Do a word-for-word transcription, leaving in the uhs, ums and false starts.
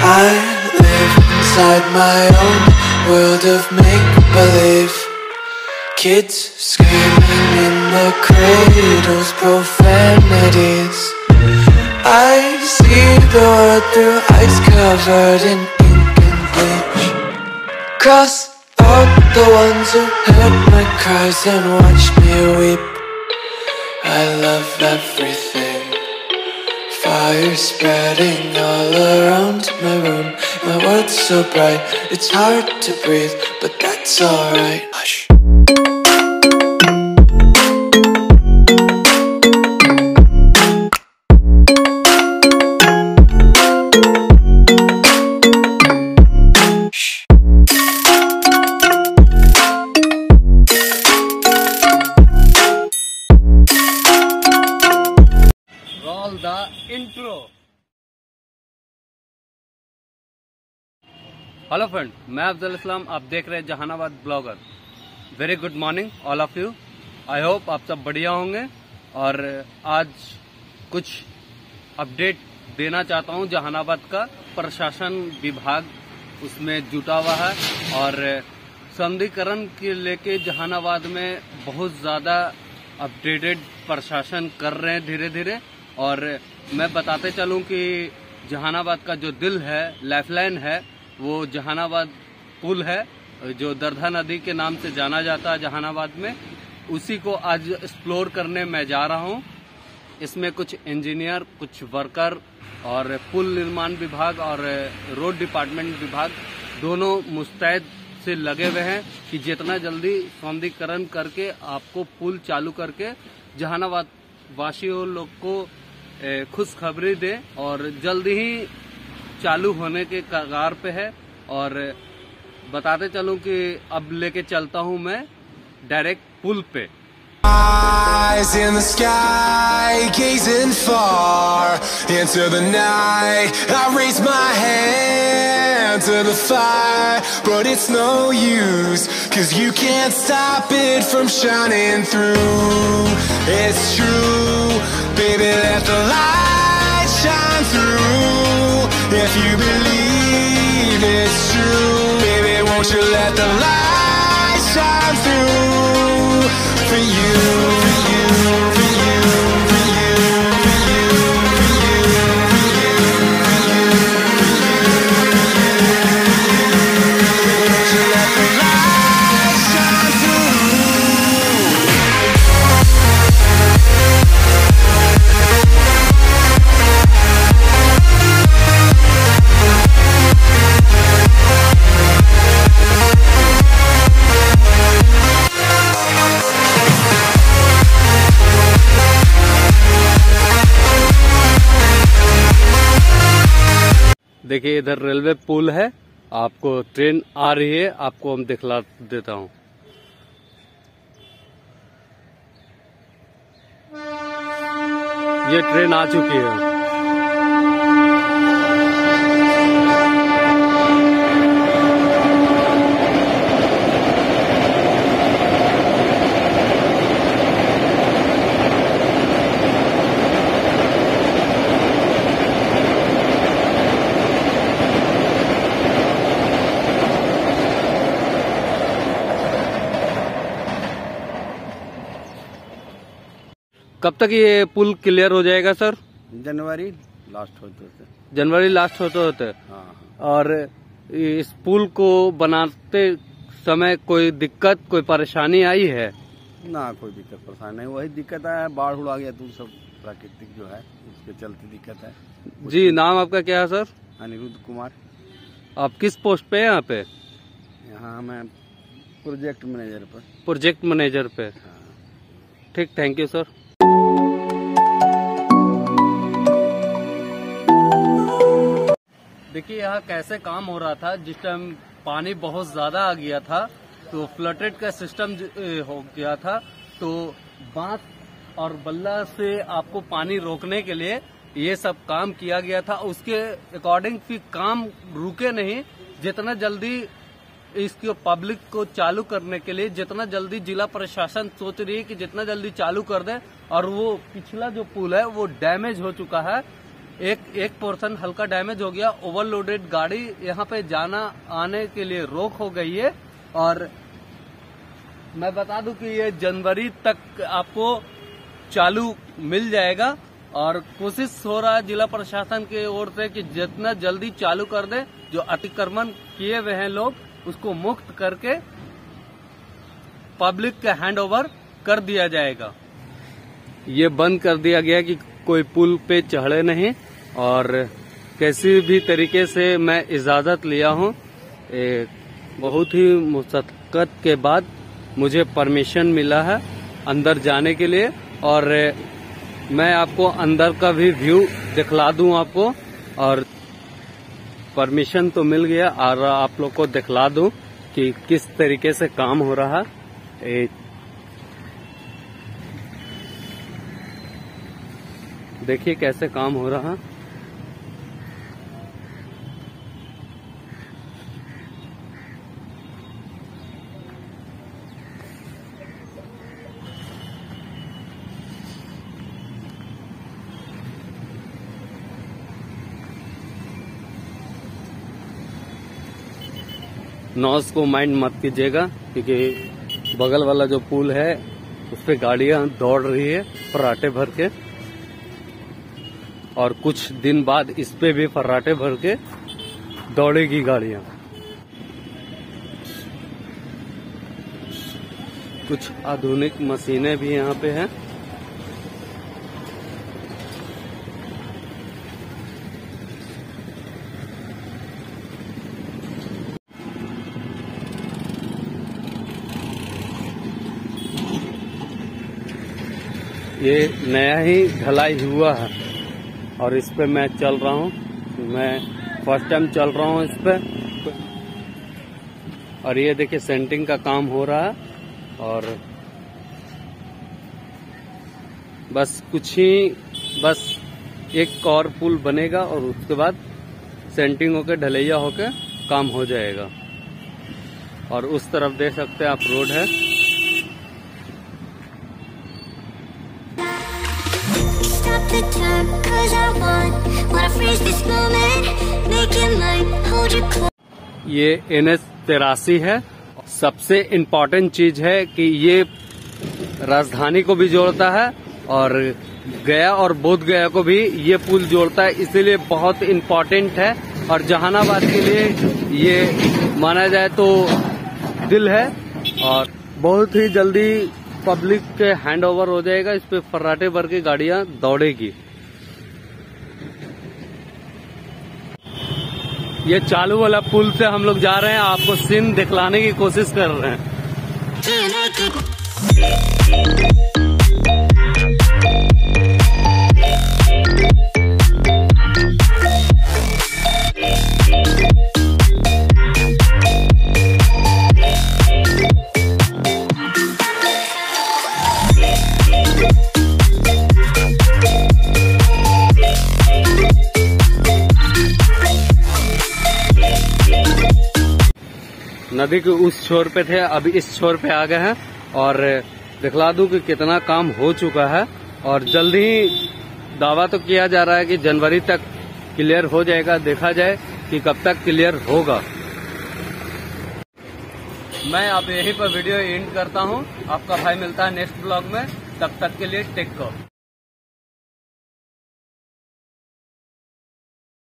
I live inside my own world of make-believe. Kids screaming in the cradles, profanities. I see the world through ice covered in ink and bleach. Cross out the ones who heard my cries and watched me weep. I love everything. Fire spreading all around my room. My world's so bright, it's hard to breathe, but that's alright. Hush. The intro. Hello friend, मैं अफजल इस्लाम, आप देख रहे हैं Jahanabad blogger. Very good morning all of you. I hope आप सब बढ़िया होंगे। और आज कुछ अपडेट देना चाहता हूं। जहानाबाद का प्रशासन विभाग उसमें जुटा हुआ है और सौंदर्यीकरण के लेके जहानाबाद में बहुत ज़्यादा अपडेटेड प्रशासन कर रहे हैं धीरे धीरे। और मैं बताते चलूं कि जहानाबाद का जो दिल है, लाइफलाइन है, वो जहानाबाद पुल है, जो दरधा नदी के नाम से जाना जाता है जहानाबाद में। उसी को आज एक्सप्लोर करने मैं जा रहा हूं। इसमें कुछ इंजीनियर, कुछ वर्कर और पुल निर्माण विभाग और रोड डिपार्टमेंट विभाग दोनों मुस्तैद से लगे हुए हैं कि जितना जल्दी सौंदर्यीकरण करके आपको पुल चालू करके जहानाबाद वासियों लोग को खुशखबरी दे। और जल्दी ही चालू होने के कगार पे है। और बताते चलूं कि अब लेके चलता हूं मैं डायरेक्ट पुल पे। Eyes in the sky, gazing far into the night. I raise my hand to the fire, but it's no use, 'cause you can't stop it from shining through. It's true, baby, let the light shine through. If you believe it's true, baby, won't you let the light shine through for you, for you, for you, for you, for you, for you, for you, for you, won't you let the light shine through. देखिए, इधर railway पुल है, आपको train आ रही है, आपको हम दिखला देता हूँ। ये ट्रेन आ चुकी है। कब तक ये पुल क्लियर हो जाएगा सर? जनवरी लास्ट होते होते जनवरी लास्ट होते होते हाँ। और इस पुल को बनाते समय कोई दिक्कत, कोई परेशानी आई है? ना, कोई दिक्कत परेशानी नहीं। वही दिक्कत है, बाढ़ उड़ आ गया तो सब प्राकृतिक जो है उसके चलते दिक्कत है। जी, नाम आपका क्या है सर? अनिरुद्ध कुमार। आप किस पोस्ट पे हैं यहाँ पे? यहाँ मैं प्रोजेक्ट मैनेजर पर। प्रोजेक्ट मैनेजर पे, हाँ। ठीक, थैंक यू सर। देखिए, यहाँ कैसे काम हो रहा था। जिस टाइम पानी बहुत ज्यादा आ गया था तो फ्लटेड का सिस्टम हो गया था, तो बांस और बल्ला से आपको पानी रोकने के लिए ये सब काम किया गया था। उसके अकॉर्डिंग फिर काम रुके नहीं। जितना जल्दी इसको पब्लिक को चालू करने के लिए, जितना जल्दी जिला प्रशासन सोच रही है कि जितना जल्दी चालू कर दे। और वो पिछला जो पुल है वो डैमेज हो चुका है, एक एक पोर्शन हल्का डैमेज हो गया। ओवरलोडेड गाड़ी यहाँ पे जाना आने के लिए रोक हो गई है। और मैं बता दूं कि ये जनवरी तक आपको चालू मिल जाएगा और कोशिश हो रहा है जिला प्रशासन की ओर से कि जितना जल्दी चालू कर दे। जो अतिक्रमण किए हुए हैं लोग उसको मुक्त करके पब्लिक के हैंड ओवर कर दिया जाएगा। ये बंद कर दिया गया कि कोई पुल पे चढ़े नहीं। और किसी भी तरीके से मैं इजाजत लिया हूँ, बहुत ही मुशक्कत के बाद मुझे परमिशन मिला है अंदर जाने के लिए। और मैं आपको अंदर का भी व्यू दिखला दूं आपको। और परमिशन तो मिल गया और आप लोग को दिखला दूं कि किस तरीके से काम हो रहा है। देखिए कैसे काम हो रहा है। नॉइस को माइंड मत कीजिएगा क्योंकि बगल वाला जो पुल है उस पे गाड़ियां दौड़ रही है फर्राटे भर के। और कुछ दिन बाद इस पे भी फर्राटे भर के दौड़ेगी गाड़ियां। कुछ आधुनिक मशीनें भी यहाँ पे हैं। ये नया ही ढलाई हुआ है और इस पे मैं चल रहा हूँ। मैं फर्स्ट टाइम चल रहा हूँ इस पे। और ये देखिए सेंटिंग का काम हो रहा है। और बस कुछ ही बस एक और पुल बनेगा और उसके बाद सेंटिंग होके ढलैया होके काम हो जाएगा। और उस तरफ देख सकते हैं आप रोड है। The time, 'cause I want, wanna freeze this moment, make it mine, hold you close. ये एन एच तिरासी है। सबसे इम्पोर्टेंट चीज है कि ये राजधानी को भी जोड़ता है और गया और बोध गया को भी ये पुल जोड़ता है, इसीलिए बहुत इम्पोर्टेंट है। और जहानाबाद के लिए ये माना जाए तो दिल है। और बहुत ही जल्दी पब्लिक के हैंड ओवर हो जाएगा। इस पे फर्राटे भर की गाड़ियां दौड़ेगी। ये चालू वाला पुल से हम लोग जा रहे हैं, आपको सीन दिखलाने की कोशिश कर रहे हैं। नदी के उस छोर पे थे, अभी इस छोर पे आ गए हैं। और दिखला दूं कि कितना काम हो चुका है। और जल्दी ही दावा तो किया जा रहा है कि जनवरी तक क्लियर हो जाएगा। देखा जाए कि कब तक क्लियर होगा। मैं अब यहीं पर वीडियो एंड करता हूं। आपका भाई मिलता है नेक्स्ट ब्लॉग में। तब तक के लिए टेक केयर।